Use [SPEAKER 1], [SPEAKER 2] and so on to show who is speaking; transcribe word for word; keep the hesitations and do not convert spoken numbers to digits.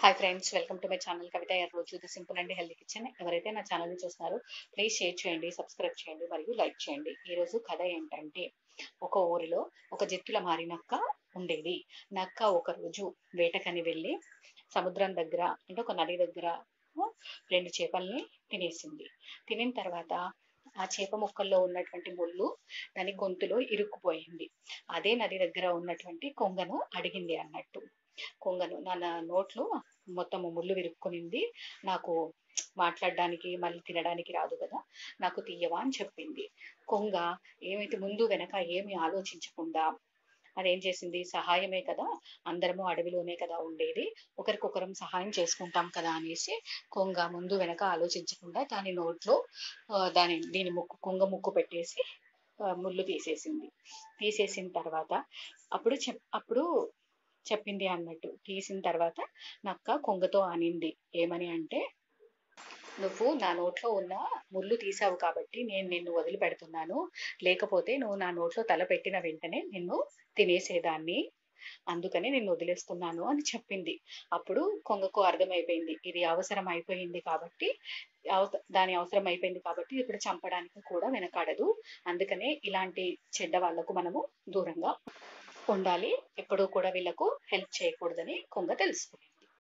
[SPEAKER 1] Hi friends, welcome to my channel Kavitha Erroju the simple and healthy kitchen. ఎవరైతే నా ఛానల్ని చూస్తున్నారో ప్లీజ్ షేర్ చేయండి, సబ్స్క్రైబ్ చేయండి మరియు లైక్ చేయండి. ఈరోజు కథ ఏంటంటే, ఒక ఊరిలో ఒక జిత్తుల మారి నక్క ఉండేది. నక్క ఒక రోజు వేటకని వెళ్ళి సముద్రం దగ్గర అంటే ఒక నది దగ్గర రెండు చేపల్ని తినేసింది. తినిన తర్వాత ఆ చేప ముక్కల్లో ఉన్నటువంటి ముళ్ళు దాని గొంతులో ఇరుక్కుపోయింది. అదే నది దగ్గర ఉన్నటువంటి కొంగను అడిగింది అన్నట్టు. కొంగను నా నోట్లో మొత్తం ముళ్ళు విరుక్కునింది, నాకు మాట్లాడడానికి మళ్ళీ తినడానికి రాదు కదా, నాకు తీయవా అని చెప్పింది. కొంగ ఏమైతే ముందు వెనక ఏమి ఆలోచించకుండా అదేం చేసింది, సహాయమే కదా, అందరము అడవిలోనే కదా ఉండేది, ఒకరికొకరం సహాయం చేసుకుంటాం కదా అనేసి కొంగ ముందు వెనక ఆలోచించకుండా దాని నోట్లో దాని దీని ముక్కు కొంగ ముక్కు పెట్టేసి ముళ్ళు తీసేసింది. తీసేసిన తర్వాత అప్పుడు చెప్ అప్పుడు చెప్పింది అన్నట్టు. తీసిన తర్వాత నక్క కొంగతో అనింది ఏమని అంటే, నువ్వు నా నోట్లో ఉన్న ముళ్ళు తీసావు కాబట్టి నేను నిన్ను వదిలిపెడుతున్నాను, లేకపోతే నువ్వు నా నోట్లో తల పెట్టిన వెంటనే నిన్ను తినేసేదాన్ని, అందుకని నిన్ను వదిలేస్తున్నాను అని చెప్పింది. అప్పుడు కొంగకు అర్థమైపోయింది, ఇది అవసరం అయిపోయింది కాబట్టి దాని అవసరం అయిపోయింది కాబట్టి ఇప్పుడు చంపడానికి కూడా వెనకాడదు, అందుకనే ఇలాంటి చెడ్డ వాళ్లకు మనము దూరంగా ఉండాలి, ఎప్పుడూ కూడా వీళ్ళకు హెల్ప్ చేయకూడదని కొంగ తెలుసుకుంది.